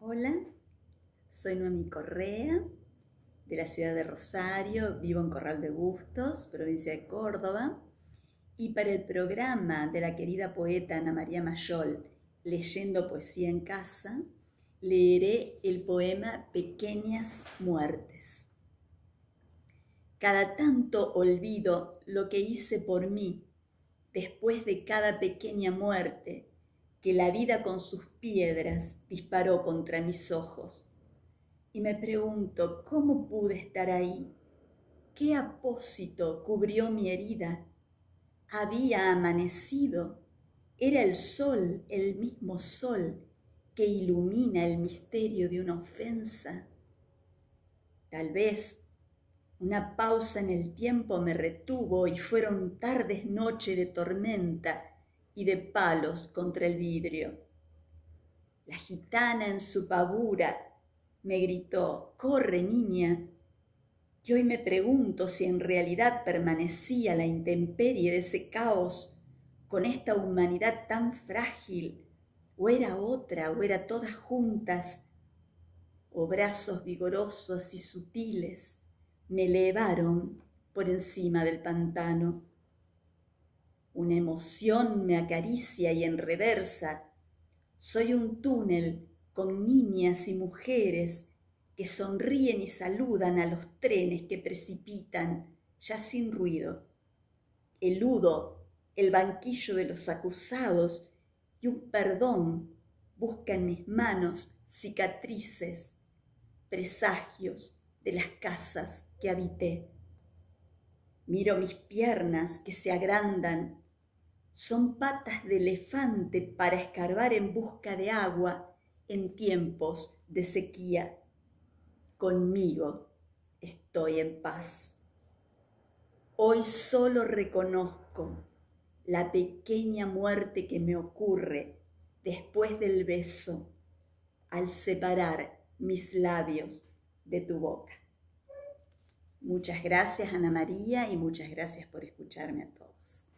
Hola, soy Noemí Correa, de la ciudad de Rosario, vivo en Corral de Bustos, provincia de Córdoba, y para el programa de la querida poeta Ana María Mayol, Leyendo Poesía en Casa, leeré el poema Pequeñas Muertes. Cada tanto olvido lo que hice por mí, después de cada pequeña muerte, que la vida con sus piedras disparó contra mis ojos. Y me pregunto, ¿cómo pude estar ahí? ¿Qué apósito cubrió mi herida? Había amanecido. Era el sol, el mismo sol, que ilumina el misterio de una ofensa. Tal vez una pausa en el tiempo me retuvo y fueron tardes noche de tormenta y de palos contra el vidrio. La gitana en su pavura me gritó: «Corre, niña». Y hoy me pregunto si en realidad permanecía la intemperie de ese caos con esta humanidad tan frágil, o era otra, o era todas juntas, o brazos vigorosos y sutiles me elevaron por encima del pantano. Una emoción me acaricia y enreversa. Soy un túnel con niñas y mujeres que sonríen y saludan a los trenes que precipitan, ya sin ruido. Eludo el banquillo de los acusados y un perdón busca en mis manos cicatrices, presagios de las casas que habité. Miro mis piernas que se agrandan. Son patas de elefante para escarbar en busca de agua en tiempos de sequía. Conmigo estoy en paz. Hoy solo reconozco la pequeña muerte que me ocurre después del beso al separar mis labios de tu boca. Muchas gracias, Ana María, y muchas gracias por escucharme a todos.